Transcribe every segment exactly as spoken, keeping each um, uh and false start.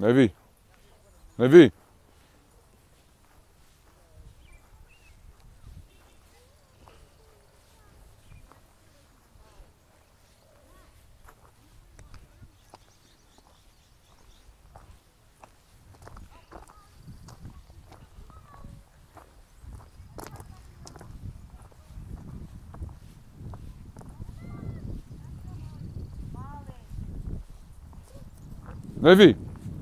Navy. Navy. Navy.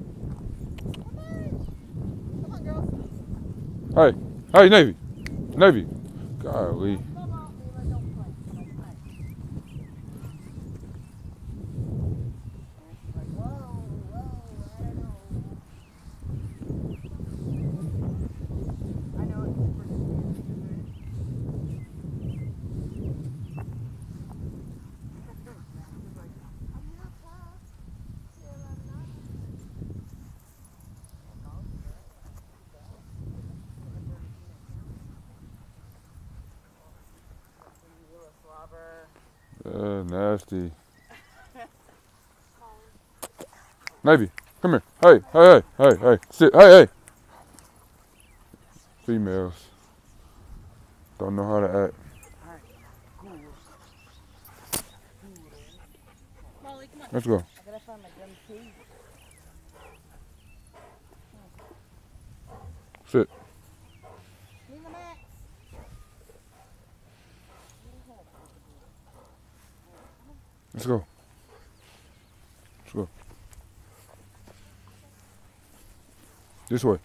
Come on, girls. Hey. Hey, Navy. Navy. Golly. Uh, nasty. Navy, come here. Hey, hey, hey, hey, hey. Sit. Hey, hey. Females don't know how to act. Molly, come on. Let's go. I gotta find my gum tea. Sit. Leave the mat. Let's go. Let's go. This way.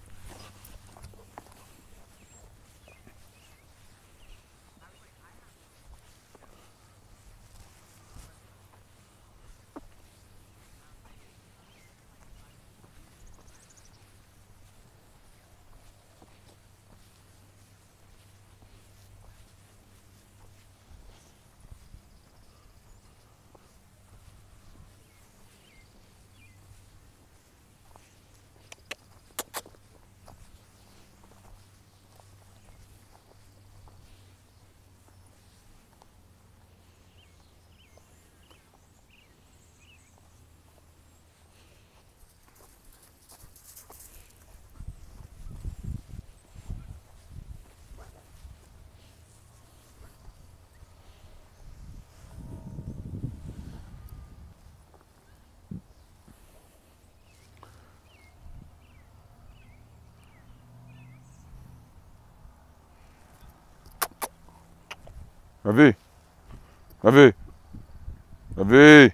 Navy. Navy. Navy.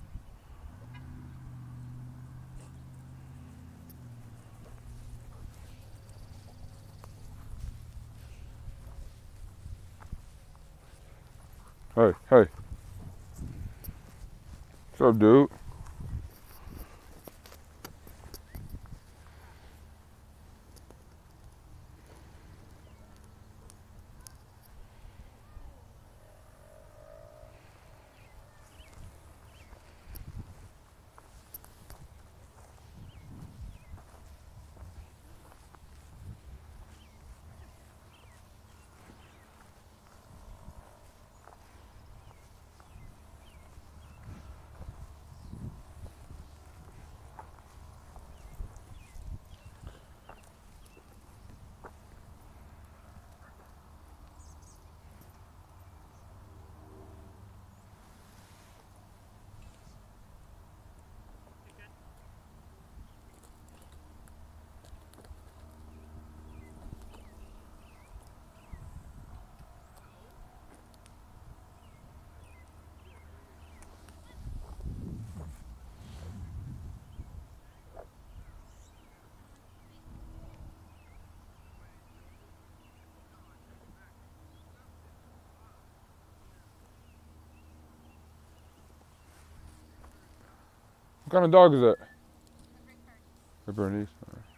Hey, hey. What's up, dude? What kind of dog is that? A Bernese. All right.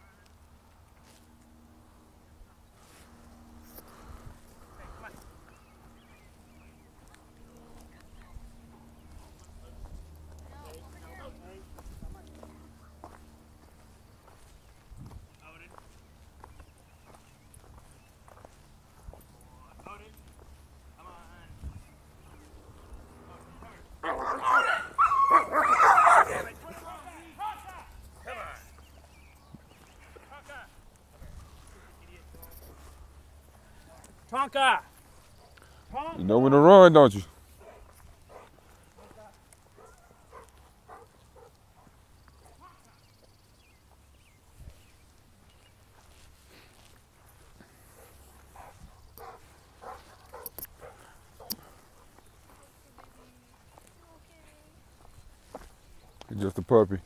Tonka. You know when to run, don't you? He's just a puppy.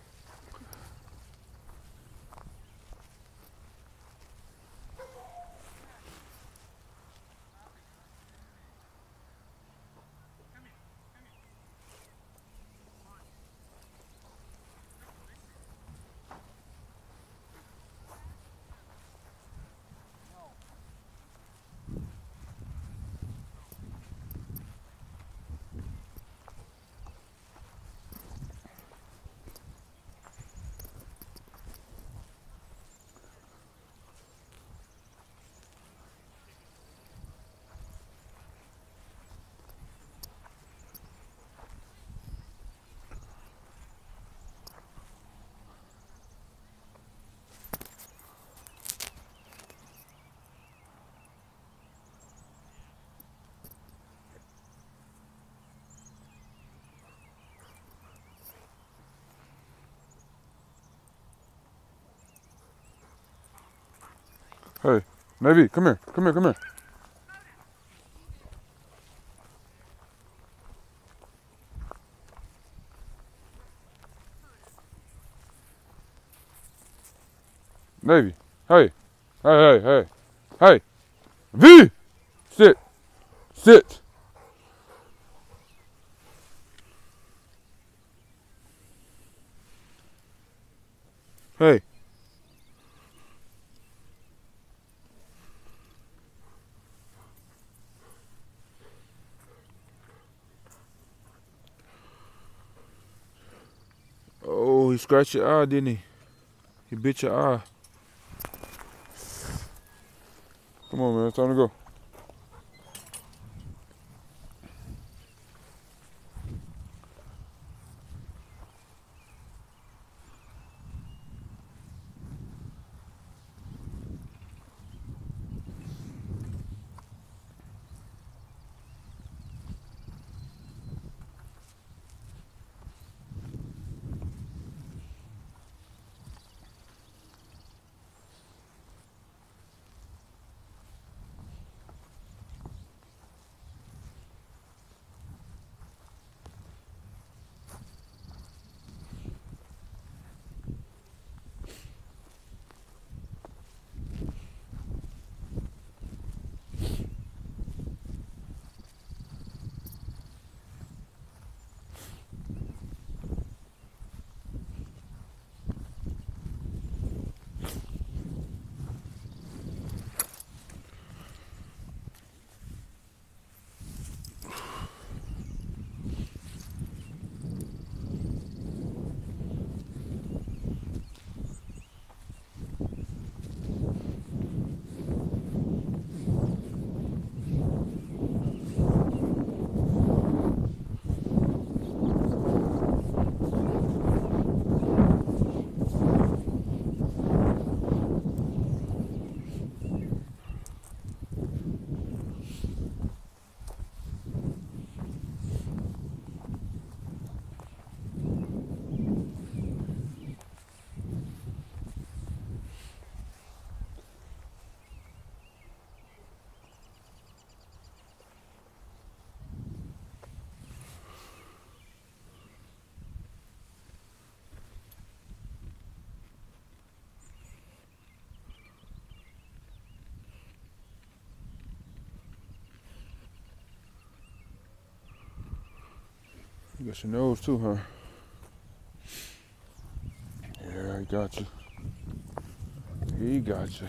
Hey, Navy, come here, come here, come here. Navy, hey, hey, hey, hey, hey, V, sit, sit. Hey. Oh, he scratched your eye, didn't he? He bit your eye. Come on, man, it's time to go. You got your nose too, huh? Yeah, he got you. He got you.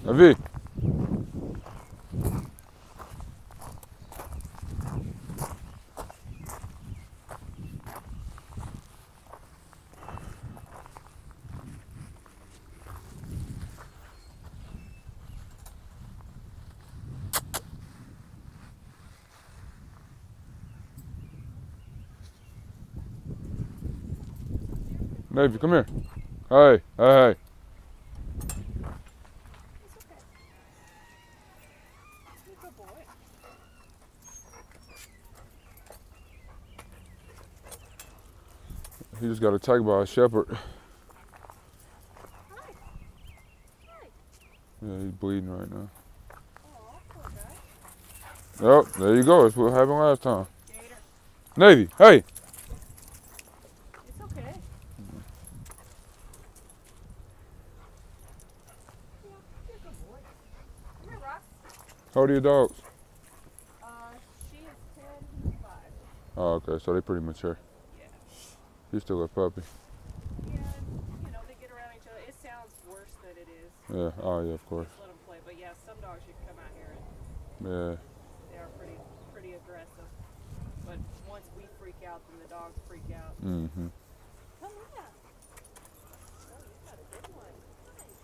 Now, V. Navy, come here. Hey, hey, hey. It's okay. You're a good boy. He just got attacked by a shepherd. Hi. Hi. Yeah, he's bleeding right now. Oh, poor guy. Yep, there you go. That's what happened last time. Gator. Navy, hey. It's okay. Yeah, you're a good boy. Come here, Ross. How old are your dogs? Uh, she is ten, he's five. Oh, okay, so they pretty mature. Yeah. He's still a puppy. Yeah, you know, they get around each other. It sounds worse than it is. Yeah, oh yeah, of course. Just let them play. But yeah, some dogs you can come out here and Yeah. they are pretty, pretty aggressive. But once we freak out, then the dogs freak out. Mm-hmm. Come here. Oh, you got a good one. Nice.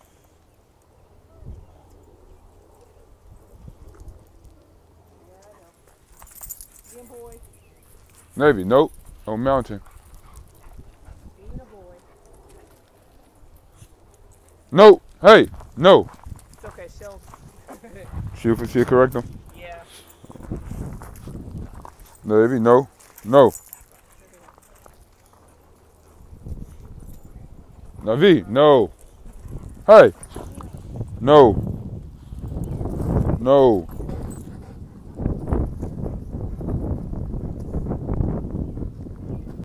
Yeah, I know. Being a boy. Navy, nope. No mountain. Being a boy. No. Hey, no. It's okay, she'll. She'll, she'll correct him. Yeah. Navy, no. No. Navi, no. Hey. No. No.